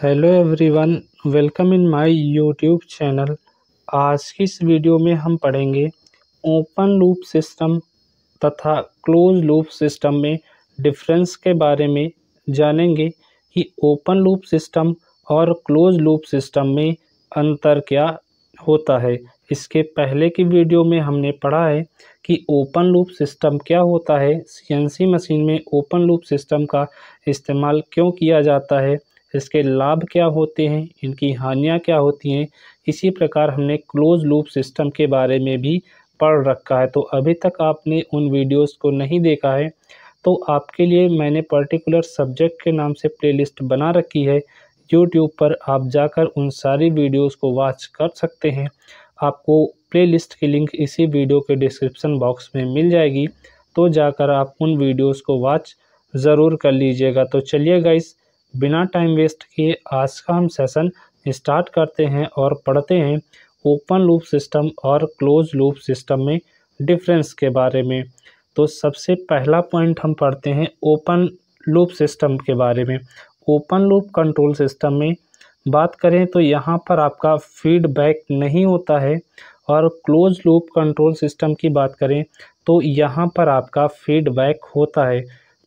Hello everyone, welcome in my YouTube channel. आज की इस वीडियो में हम पढ़ेंगे ओपन लूप सिस्टम तथा क्लोज लूप सिस्टम में डिफरेंस के बारे में। जानेंगे कि ओपन लूप सिस्टम और क्लोज लूप सिस्टम में अंतर क्या होता है। इसके पहले की वीडियो में हमने पढ़ा है कि ओपन लूप सिस्टम क्या होता है, सीएनसी मशीन में ओपन लूप सिस्टम का इस्तेमाल क्यों किया जाता है, इसके लाभ क्या होते हैं, इनकी हानियाँ क्या होती हैं। इसी प्रकार हमने क्लोज लूप सिस्टम के बारे में भी पढ़ रखा है। तो अभी तक आपने उन वीडियोस को नहीं देखा है तो आपके लिए मैंने पर्टिकुलर सब्जेक्ट के नाम से प्लेलिस्ट बना रखी है। यूट्यूब पर आप जाकर उन सारी वीडियोस को वॉच कर सकते हैं। आपको प्लेलिस्ट की लिंक इसी वीडियो के डिस्क्रिप्शन बॉक्स में मिल जाएगी, तो जाकर आप उन वीडियोस को वॉच ज़रूर कर लीजिएगा। तो चलिए गाइस, बिना टाइम वेस्ट किए आज का हम सेशन स्टार्ट करते हैं और पढ़ते हैं ओपन लूप सिस्टम और क्लोज लूप सिस्टम में डिफरेंस के बारे में। तो सबसे पहला पॉइंट हम पढ़ते हैं ओपन लूप सिस्टम के बारे में। ओपन लूप कंट्रोल सिस्टम में बात करें तो यहाँ पर आपका फीडबैक नहीं होता है, और क्लोज लूप कंट्रोल सिस्टम की बात करें तो यहाँ पर आपका फीडबैक होता है।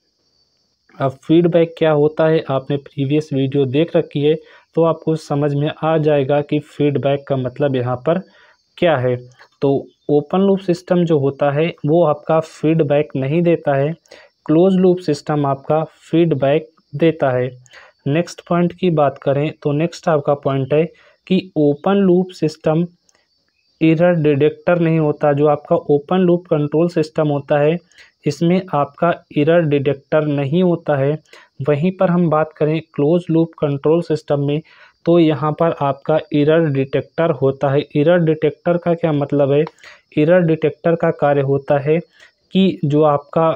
अब फीडबैक क्या होता है, आपने प्रीवियस वीडियो देख रखी है तो आपको समझ में आ जाएगा कि फीडबैक का मतलब यहाँ पर क्या है। तो ओपन लूप सिस्टम जो होता है वो आपका फीडबैक नहीं देता है, क्लोज लूप सिस्टम आपका फीडबैक देता है। नेक्स्ट पॉइंट की बात करें तो नेक्स्ट आपका पॉइंट है कि open loop system error detector नहीं होता। जो आपका ओपन लूप कंट्रोल सिस्टम होता है इसमें आपका एरर डिटेक्टर नहीं होता है। वहीं पर हम बात करें क्लोज लूप कंट्रोल सिस्टम में तो यहाँ पर आपका एरर डिटेक्टर होता है। एरर डिटेक्टर का क्या मतलब है? एरर डिटेक्टर का कार्य होता है कि जो आपका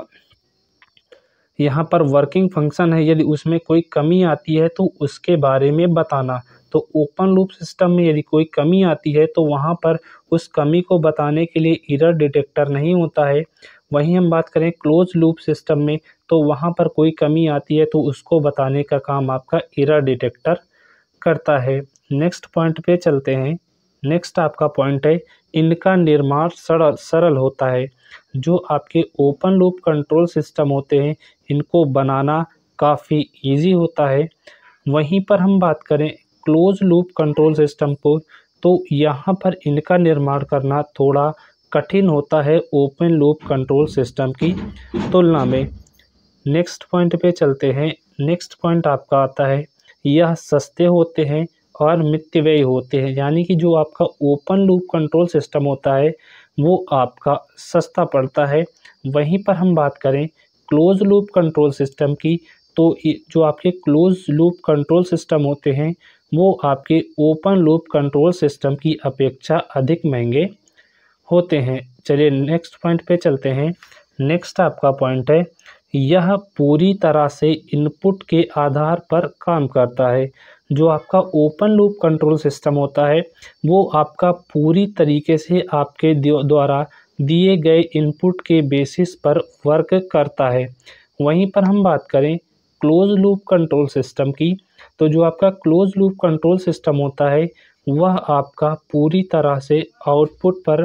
यहाँ पर वर्किंग फंक्शन है, यदि उसमें कोई कमी आती है तो उसके बारे में बताना। तो ओपन लूप सिस्टम में यदि कोई कमी आती है तो वहाँ पर उस कमी को बताने के लिए एरर डिटेक्टर नहीं होता है। वहीं हम बात करें क्लोज लूप सिस्टम में तो वहाँ पर कोई कमी आती है तो उसको बताने का काम आपका एरर डिटेक्टर करता है। नेक्स्ट पॉइंट पे चलते हैं। नेक्स्ट आपका पॉइंट है इनका निर्माण सरल होता है। जो आपके ओपन लूप कंट्रोल सिस्टम होते हैं इनको बनाना काफ़ी इजी होता है। वहीं पर हम बात करें क्लोज लूप कंट्रोल सिस्टम को तो यहाँ पर इनका निर्माण करना थोड़ा कठिन होता है ओपन लूप कंट्रोल सिस्टम की तुलना में। नेक्स्ट पॉइंट पे चलते हैं। नेक्स्ट पॉइंट आपका आता है यह सस्ते होते हैं और मितव्ययी होते हैं, यानी कि जो आपका ओपन लूप कंट्रोल सिस्टम होता है वो आपका सस्ता पड़ता है। वहीं पर हम बात करें क्लोज लूप कंट्रोल सिस्टम की तो जो आपके क्लोज लूप कंट्रोल सिस्टम होते हैं वो आपके ओपन लूप कंट्रोल सिस्टम की अपेक्षा अधिक महंगे होते हैं। चलिए नेक्स्ट पॉइंट पे चलते हैं। नेक्स्ट आपका पॉइंट है यह पूरी तरह से इनपुट के आधार पर काम करता है। जो आपका ओपन लूप कंट्रोल सिस्टम होता है वो आपका पूरी तरीके से आपके द्वारा दिए गए इनपुट के बेसिस पर वर्क करता है। वहीं पर हम बात करें क्लोज लूप कंट्रोल सिस्टम की तो जो आपका क्लोज लूप कंट्रोल सिस्टम होता है वह आपका पूरी तरह से आउटपुट पर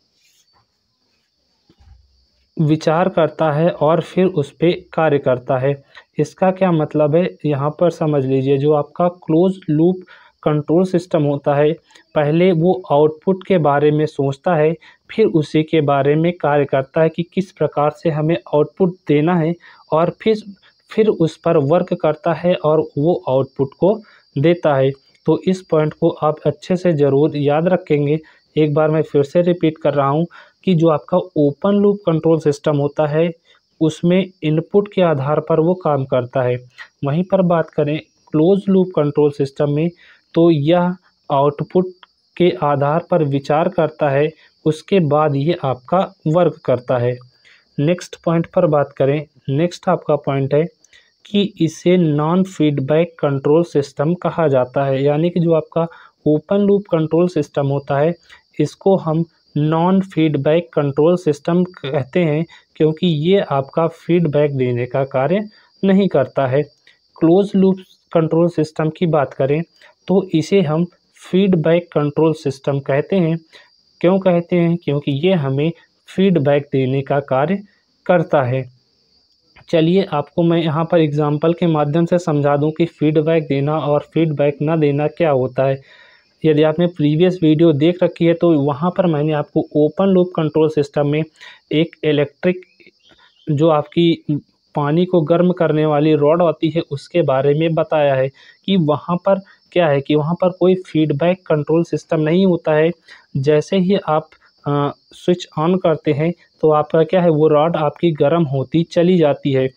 विचार करता है और फिर उस पे कार्य करता है। इसका क्या मतलब है यहाँ पर समझ लीजिए। जो आपका क्लोज लूप कंट्रोल सिस्टम होता है पहले वो आउटपुट के बारे में सोचता है, फिर उसी के बारे में कार्य करता है कि किस प्रकार से हमें आउटपुट देना है, और फिर उस पर वर्क करता है और वो आउटपुट को देता है। तो इस पॉइंट को आप अच्छे से ज़रूर याद रखेंगे। एक बार मैं फिर से रिपीट कर रहा हूँ कि जो आपका ओपन लूप कंट्रोल सिस्टम होता है उसमें इनपुट के आधार पर वो काम करता है। वहीं पर बात करें क्लोज लूप कंट्रोल सिस्टम में तो यह आउटपुट के आधार पर विचार करता है, उसके बाद ये आपका वर्क करता है। नेक्स्ट पॉइंट पर बात करें। नेक्स्ट आपका पॉइंट है कि इसे नॉन फीडबैक कंट्रोल सिस्टम कहा जाता है, यानी कि जो आपका ओपन लूप कंट्रोल सिस्टम होता है इसको हम नॉन फीडबैक कंट्रोल सिस्टम कहते हैं, क्योंकि ये आपका फीडबैक देने का कार्य नहीं करता है। क्लोज लूप कंट्रोल सिस्टम की बात करें तो इसे हम फीडबैक कंट्रोल सिस्टम कहते हैं। क्यों कहते हैं? क्योंकि ये हमें फीडबैक देने का कार्य करता है। चलिए आपको मैं यहाँ पर एग्ज़ाम्पल के माध्यम से समझा दूँ कि फीडबैक देना और फीडबैक ना देना क्या होता है। यदि आपने प्रीवियस वीडियो देख रखी है तो वहाँ पर मैंने आपको ओपन लूप कंट्रोल सिस्टम में एक इलेक्ट्रिक जो आपकी पानी को गर्म करने वाली रॉड होती है उसके बारे में बताया है कि वहाँ पर क्या है कि वहाँ पर कोई फीडबैक कंट्रोल सिस्टम नहीं होता है। जैसे ही आप स्विच ऑन करते हैं तो आपका क्या है, वो रॉड आपकी गर्म होती चली जाती है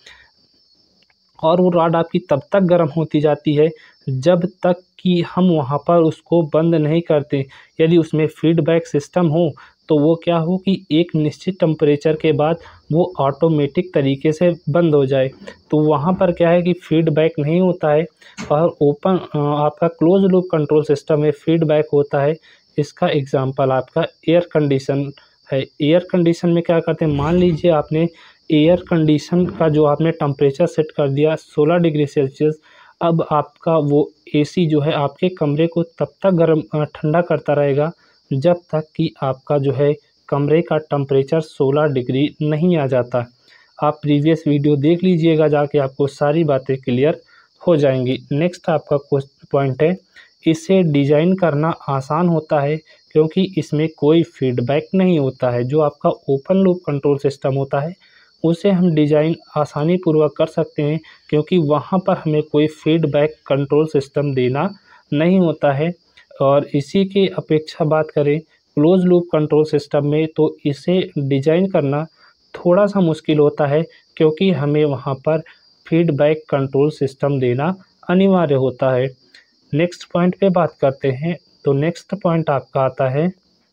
और वो रॉड आपकी तब तक गर्म होती जाती है जब तक कि हम वहाँ पर उसको बंद नहीं करते। यदि उसमें फीडबैक सिस्टम हो तो वो क्या हो कि एक निश्चित टेम्परेचर के बाद वो ऑटोमेटिक तरीके से बंद हो जाए। तो वहाँ पर क्या है कि फीडबैक नहीं होता है और ओपन आपका क्लोज लूप कंट्रोल सिस्टम में फीडबैक होता है। इसका एग्ज़ाम्पल आपका एयर कंडीशन है। एयर कंडीशन में क्या करते हैं, मान लीजिए आपने एयर कंडीशन का जो आपने टेम्परेचर सेट कर दिया 16 डिग्री सेल्सियस। अब आपका वो एसी जो है आपके कमरे को तब तक ठंडा करता रहेगा जब तक कि आपका जो है कमरे का टेम्परेचर 16 डिग्री नहीं आ जाता। आप प्रीवियस वीडियो देख लीजिएगा जाके, आपको सारी बातें क्लियर हो जाएंगी। नेक्स्ट आपका पॉइंट है, इसे डिज़ाइन करना आसान होता है क्योंकि इसमें कोई फीडबैक नहीं होता है। जो आपका ओपन लूप कंट्रोल सिस्टम होता है उसे हम डिज़ाइन आसानी पूर्वक कर सकते हैं क्योंकि वहाँ पर हमें कोई फीडबैक कंट्रोल सिस्टम देना नहीं होता है। और इसी की अपेक्षा बात करें क्लोज लूप कंट्रोल सिस्टम में तो इसे डिज़ाइन करना थोड़ा सा मुश्किल होता है क्योंकि हमें वहाँ पर फीडबैक कंट्रोल सिस्टम देना अनिवार्य होता है। नेक्स्ट पॉइंट पे बात करते हैं। तो नेक्स्ट पॉइंट आपका आता है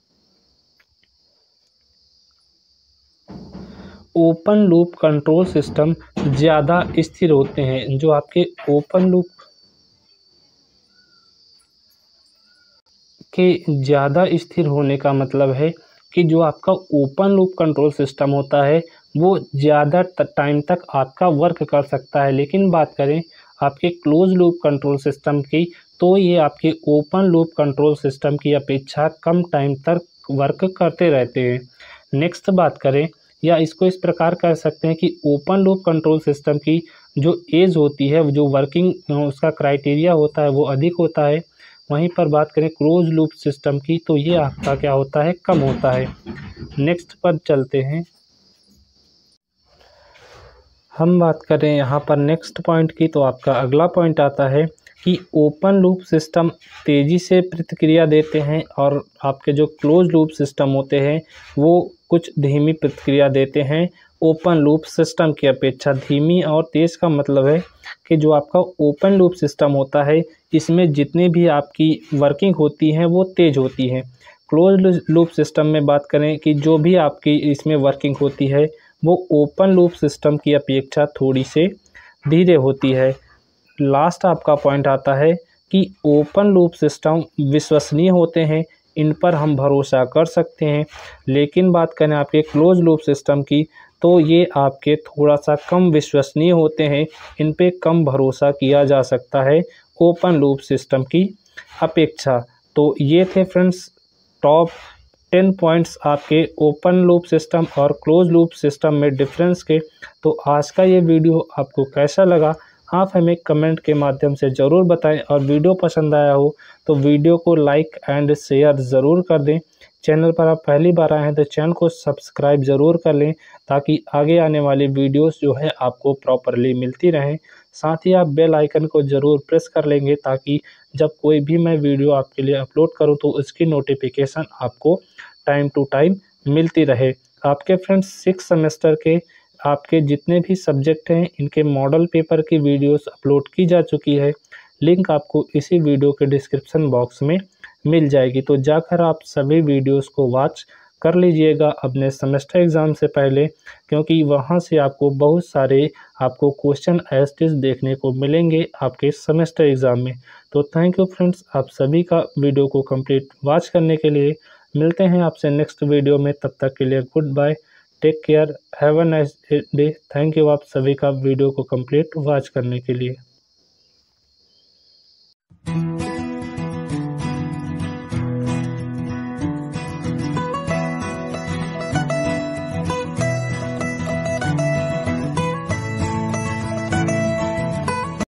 ओपन लूप कंट्रोल सिस्टम ज़्यादा स्थिर होते हैं। जो आपके ओपन लूप के ज़्यादा स्थिर होने का मतलब है कि जो आपका ओपन लूप कंट्रोल सिस्टम होता है वो ज़्यादा टाइम तक आपका वर्क कर सकता है। लेकिन बात करें आपके क्लोज लूप कंट्रोल सिस्टम की तो ये आपके ओपन लूप कंट्रोल सिस्टम की अपेक्षा कम टाइम तक वर्क करते रहते हैं। नेक्स्ट बात करें, या इसको इस प्रकार कर सकते हैं कि ओपन लूप कंट्रोल सिस्टम की जो एज होती है, जो वर्किंग उसका क्राइटेरिया होता है वो अधिक होता है। वहीं पर बात करें क्लोज लूप सिस्टम की तो ये आपका क्या होता है, कम होता है। नेक्स्ट पर चलते हैं। हम बात करें यहाँ पर नेक्स्ट पॉइंट की तो आपका अगला पॉइंट आता है कि ओपन लूप सिस्टम तेज़ी से प्रतिक्रिया देते हैं और आपके जो क्लोज लूप सिस्टम होते हैं वो कुछ धीमी प्रतिक्रिया देते हैं। ओपन लूप सिस्टम की अपेक्षा धीमी और तेज़ का मतलब है कि जो आपका ओपन लूप सिस्टम होता है इसमें जितनी भी आपकी वर्किंग होती हैं वो तेज़ होती हैं। क्लोज लूप सिस्टम में बात करें कि जो भी आपकी इसमें वर्किंग होती है वो ओपन लूप सिस्टम की अपेक्षा थोड़ी से धीरे होती है। लास्ट आपका पॉइंट आता है कि ओपन लूप सिस्टम विश्वसनीय होते हैं, इन पर हम भरोसा कर सकते हैं। लेकिन बात करें आपके क्लोज लूप सिस्टम की तो ये आपके थोड़ा सा कम विश्वसनीय होते हैं, इन पे कम भरोसा किया जा सकता है ओपन लूप सिस्टम की अपेक्षा। तो ये थे फ्रेंड्स टॉप 10 पॉइंट्स आपके ओपन लूप सिस्टम और क्लोज लूप सिस्टम में डिफरेंस के। तो आज का ये वीडियो आपको कैसा लगा आप हमें कमेंट के माध्यम से ज़रूर बताएं और वीडियो पसंद आया हो तो वीडियो को लाइक एंड शेयर ज़रूर कर दें। चैनल पर आप पहली बार आए हैं तो चैनल को सब्सक्राइब ज़रूर कर लें ताकि आगे आने वाली वीडियोस जो है आपको प्रॉपरली मिलती रहें। साथ ही आप बेल आइकन को ज़रूर प्रेस कर लेंगे ताकि जब कोई भी मैं वीडियो आपके लिए अपलोड करूं तो उसकी नोटिफिकेशन आपको टाइम टू टाइम मिलती रहे। आपके फ्रेंड्स 6 सेमेस्टर के आपके जितने भी सब्जेक्ट हैं इनके मॉडल पेपर की वीडियोस अपलोड की जा चुकी है। लिंक आपको इसी वीडियो के डिस्क्रिप्शन बॉक्स में मिल जाएगी, तो जाकर आप सभी वीडियोस को वॉच कर लीजिएगा अपने सेमेस्टर एग्ज़ाम से पहले, क्योंकि वहां से आपको बहुत सारे आपको क्वेश्चन एज टीज देखने को मिलेंगे आपके सेमेस्टर एग्ज़ाम में। तो थैंक यू फ्रेंड्स, आप सभी का वीडियो को कंप्लीट वॉच करने के लिए। मिलते हैं आपसे नेक्स्ट वीडियो में, तब तक के लिए good bye, take care, have a nice day. Thank you आप सभी का वीडियो को कंप्लीट वॉच करने के लिए। है।